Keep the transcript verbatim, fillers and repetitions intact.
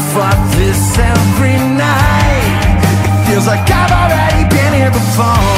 fought this every night. It feels like I've already been here before.